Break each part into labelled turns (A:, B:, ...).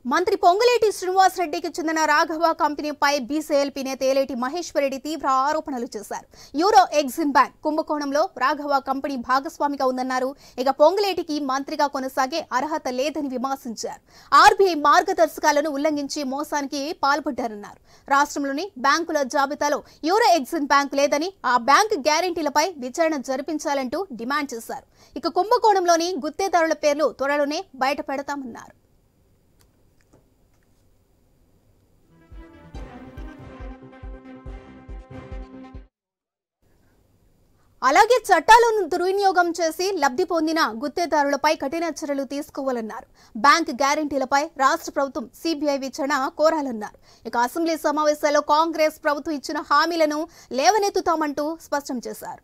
A: మంత్రి పొంగులేటి శ్రీనివాసరెడ్డికి చెందిన రాఘవ కంపెనీపై బీసీఎల్పీ నేత ఏలేటి మహేశ్వరరెడ్డి తీవ్ర ఆరోపణలు చేశారు. యూరో ఎగ్జిమ్ బ్యాంక్ కుంభకోణంలో రాఘవ కంపెనీ భాగస్వామిగా ఉందన్నారు. ఇక పొంగులేటికి మంత్రిగా కొనసాగే అర్హత లేదని విమర్శించారు. ఆర్బీఐ మార్గదర్శకాలను ఉల్లంఘించి మోసానికి పాల్పడ్డారన్నారు. రాష్ట్రంలోని బ్యాంకుల జాబితాలో యూరో ఎగ్జిమ్ బ్యాంక్ లేదని, ఆ బ్యాంక్ గ్యారెంటీలపై విచారణ జరిపించాలంటూ డిమాండ్ చేశారు. ఇక కుంభకోణంలోని గుత్తేదారుల పేర్లు త్వరలోనే బయటపెడతామన్నారు. అలాగే చట్టాలను దుర్వినియోగం చేసి లబ్ధి పొందిన గుత్తేదారులపై కఠిన చర్యలు తీసుకోవాలన్నారు. బ్యాంక్ గ్యారెంటీలపై రాష్ట్ర ప్రభుత్వం సిబిఐ విచారణ కోరాలన్నారు. ఇక అసెంబ్లీ సమావేశాల్లో కాంగ్రెస్ ప్రభుత్వం ఇచ్చిన హామీలను లేవనెత్తుతామంటూ స్పష్టం చేశారు.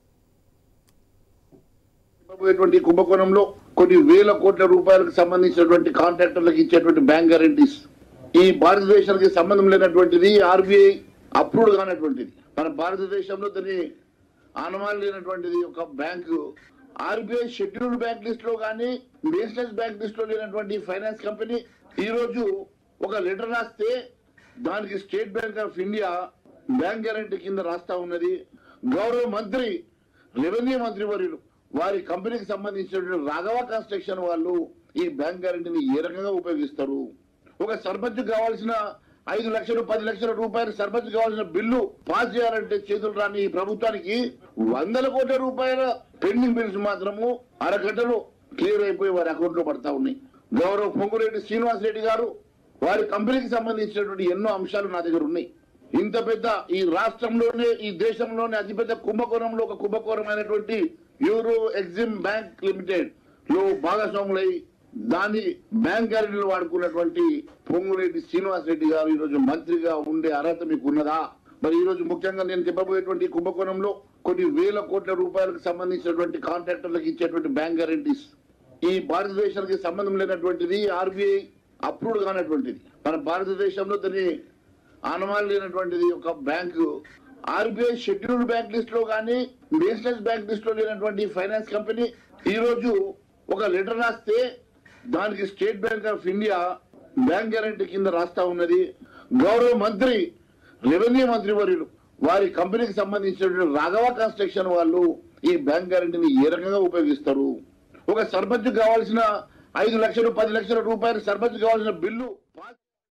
B: కుంభకోణంలో కొన్ని వేల కోట్ల రూపాయలకు సంబంధించినటువంటి కాంట్రాక్టర్లకు ఇచ్చేటువంటి బ్యాంక్ గ్యారెంటీస్ ఈ భారతదేశానికి సంబంధం లేనటువంటిది, ఆర్బీఐ అప్రూవ్డ్ కానటువంటిది. మన భారతదేశంలో దాన్ని ఆనవాళ్ళు లేనటువంటిది ఒక bank. RBI scheduled bank list లో కానీ నేషనల్ బ్యాంక్ లిస్ట్ లో లేనటువంటి ఫైనాన్స్ కంపెనీ ఈ రోజు ఒక లెటర్ రాస్తే దానికి State Bank of India bank guarantee కింద రాస్తా ఉన్నది. గౌరవ మంత్రి, రెవెన్యూ మంత్రి వర్యులు వారి కంపెనీకి సంబంధించినటువంటి రాఘవ కన్స్ట్రక్షన్ వాళ్ళు ఈ బ్యాంక్ గ్యారెంటీని ఏ రకంగా ఉపయోగిస్తారు? ఒక సర్పంచ్ కావాల్సిన 5 లక్షలు 10 లక్షల రూపాయలు సర్పంచ్ కావాల్సిన బిల్లు పాస్ చేయాలంటే చేతులు రాని ఈ ప్రభుత్వానికి 100 కోట్ల రూపాయల పెండింగ్ బిల్స్ మాత్రము అరగంటలో క్లియర్ అయిపోయి వారి అకౌంట్ లో పడతా ఉన్నాయి. గౌరవ పొంగులేటి శ్రీనివాసరెడ్డి గారు వారి కంపెనీకి సంబంధించినటువంటి ఎన్నో అంశాలు నా దగ్గర ఉన్నాయి. ఇంత పెద్ద ఈ రాష్ట్రంలోనే, ఈ దేశంలోనే అతిపెద్ద కుంభకోణంలో ఒక కుంభకోణమైనటువంటి యూరో ఎగ్జిమ్ బ్యాంక్ లిమిటెడ్ లో భాగస్వాములై దాని బ్యాంక్ గ్యారెంటీలు వాడుకున్నటువంటి పొంగులేటి శ్రీనివాసరెడ్డి గారు ఈ రోజు మంత్రిగా ఉండే అర్హత మీకు ఉన్నదా? మరి ఈ రోజు ముఖ్యంగా నేను చెప్పబోయేటువంటి కుంభకోణంలో కొన్ని వేల కోట్ల రూపాయలకు సంబంధించినటువంటి కాంట్రాక్టర్లకు ఇచ్చేటువంటి బ్యాంక్ గ్యారెంటీస్ ఈ భారతదేశానికి సంబంధం లేనటువంటిది, ఆర్బీఐ అప్రూవ్డ్ కానటువంటిది. మన భారతదేశంలో దాన్ని ఆనవాళ్ళు లేనటువంటిది ఒక bank. RBI scheduled bank list లో కానీ నేషనల్ బ్యాంక్ లిస్ట్ లో లేనటువంటి ఫైనాన్స్ కంపెనీ ఈ రోజు ఒక లెటర్ రాస్తే దానికి State Bank of India bank guarantee కింద రాస్తా ఉన్నది. గౌరవ మంత్రి, రెవెన్యూ మంత్రి వర్యులు వారి కంపెనీకి సంబంధించినటువంటి రాఘవ కన్స్ట్రక్షన్ వాళ్ళు ఈ బ్యాంక్ గ్యారెంటీని ఏ రకంగా ఉపయోగిస్తారు? ఒక సర్పంచ్ కావాల్సిన 5 లక్షలు 10 లక్షల రూపాయలు సర్పంచ్ కావాల్సిన బిల్లు